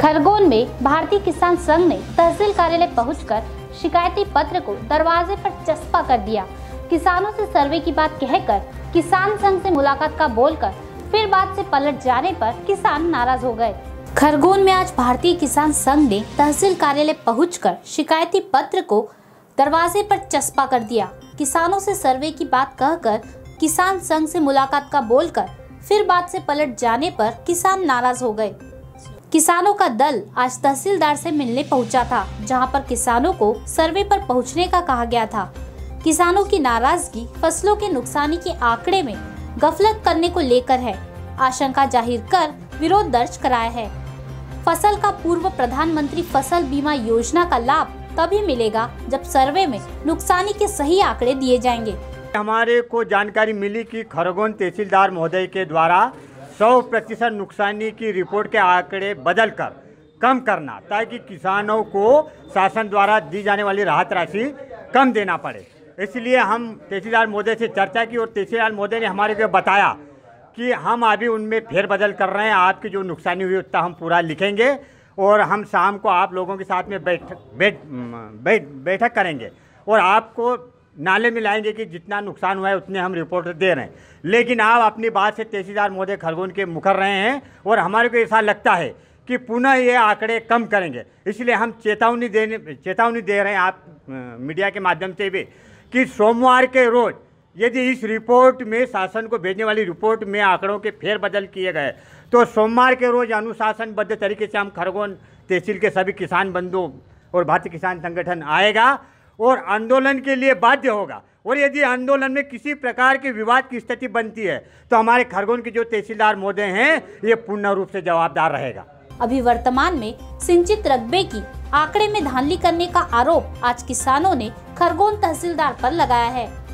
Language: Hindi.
खरगोन में भारतीय किसान संघ ने तहसील कार्यालय पहुंचकर शिकायती पत्र को दरवाजे पर चस्पा कर दिया। किसानों से सर्वे की बात कहकर किसान संघ से मुलाकात का बोलकर फिर बात से पलट जाने पर किसान नाराज हो गए। खरगोन में आज भारतीय किसान संघ ने तहसील कार्यालय पहुंचकर शिकायती पत्र को दरवाजे पर चस्पा कर दिया। किसानों से सर्वे की बात कहकर किसान संघ से मुलाकात का बोलकर फिर बात से पलट जाने पर किसान नाराज हो गए। किसानों का दल आज तहसीलदार से मिलने पहुंचा था, जहां पर किसानों को सर्वे पर पहुंचने का कहा गया था। किसानों की नाराजगी फसलों के नुकसानी के आंकड़े में गफलत करने को लेकर है। आशंका जाहिर कर विरोध दर्ज कराया है। फसल का पूर्व प्रधानमंत्री फसल बीमा योजना का लाभ तभी मिलेगा जब सर्वे में नुकसानी के सही आंकड़े दिए जाएंगे। हमारे को जानकारी मिली कि खरगोन तहसीलदार महोदय के द्वारा 100% नुकसानी की रिपोर्ट के आंकड़े बदलकर कम करना, ताकि किसानों को शासन द्वारा दी जाने वाली राहत राशि कम देना पड़े। इसलिए हम तहसीलदार महोदय से चर्चा की और तहसीलदार महोदय ने हमारे को बताया कि हम अभी उनमें फेरबदल कर रहे हैं। आपकी जो नुकसानी हुई उतना हम पूरा लिखेंगे और हम शाम को आप लोगों के साथ में बैठक करेंगे और आपको नाले में लाएंगे कि जितना नुकसान हुआ है उतने हम रिपोर्ट दे रहे हैं। लेकिन आप अपनी बात से तहसीलदार महोदय खरगोन के मुकर रहे हैं और हमारे को ऐसा लगता है कि पुनः ये आंकड़े कम करेंगे। इसलिए हम चेतावनी दे रहे हैं आप मीडिया के माध्यम से भी कि सोमवार के रोज़ यदि इस रिपोर्ट में शासन को भेजने वाली रिपोर्ट में आंकड़ों के फेरबदल किए गए तो सोमवार के रोज़ अनुशासनबद्ध तरीके से हम खरगोन तहसील के सभी किसान बंधु और भारतीय किसान संगठन आएगा और आंदोलन के लिए बाध्य होगा। और यदि आंदोलन में किसी प्रकार के विवाद की स्थिति बनती है तो हमारे खरगोन के जो तहसीलदार महोदय हैं ये पूर्ण रूप से जवाबदार रहेगा। अभी वर्तमान में सिंचित रकबे की आंकड़े में धांधली करने का आरोप आज किसानों ने खरगोन तहसीलदार पर लगाया है।